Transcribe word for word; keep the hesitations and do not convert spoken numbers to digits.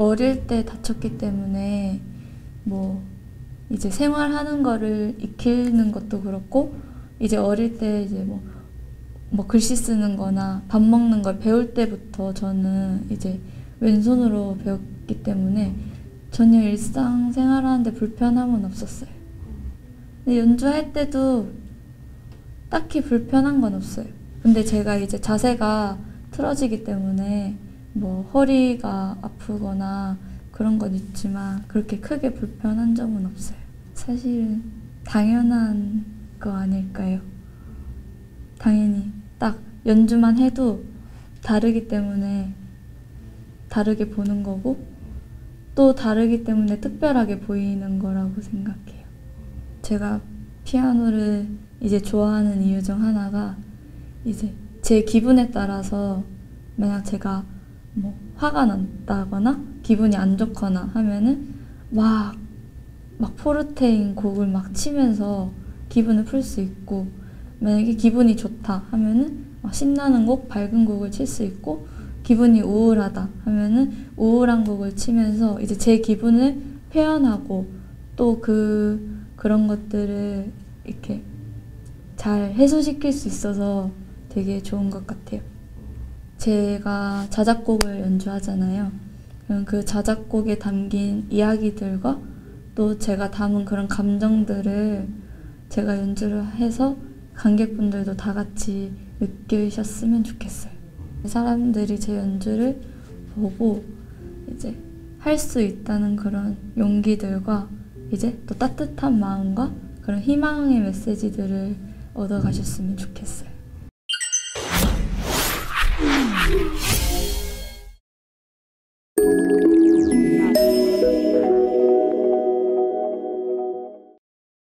어릴 때 다쳤기 때문에 뭐 이제 생활하는 거를 익히는 것도 그렇고 이제 어릴 때 이제 뭐, 뭐 글씨 쓰는 거나 밥 먹는 걸 배울 때부터 저는 이제 왼손으로 배웠기 때문에 전혀 일상생활하는데 불편함은 없었어요. 근데 연주할 때도 딱히 불편한 건 없어요. 근데 제가 이제 자세가 틀어지기 때문에 뭐 허리가 아프거나 그런 건 있지만 그렇게 크게 불편한 점은 없어요. 사실 당연한 거 아닐까요? 당연히 딱 연주만 해도 다르기 때문에 다르게 보는 거고 또 다르기 때문에 특별하게 보이는 거라고 생각해요. 제가 피아노를 이제 좋아하는 이유 중 하나가 이제 제 기분에 따라서 만약 제가 뭐 화가 난다거나 기분이 안 좋거나 하면은 막, 막 포르테인 곡을 막 치면서 기분을 풀 수 있고 만약에 기분이 좋다 하면은 막 신나는 곡, 밝은 곡을 칠 수 있고 기분이 우울하다 하면은 우울한 곡을 치면서 이제 제 기분을 표현하고 또 그 그런 것들을 이렇게 잘 해소시킬 수 있어서 되게 좋은 것 같아요. 제가 자작곡을 연주하잖아요. 그럼 그 자작곡에 담긴 이야기들과 또 제가 담은 그런 감정들을 제가 연주를 해서 관객분들도 다 같이 느끼셨으면 좋겠어요. 사람들이 제 연주를 보고 이제 할 수 있다는 그런 용기들과 이제 또 따뜻한 마음과 그런 희망의 메시지들을 얻어가셨으면 좋겠어요. Thank you.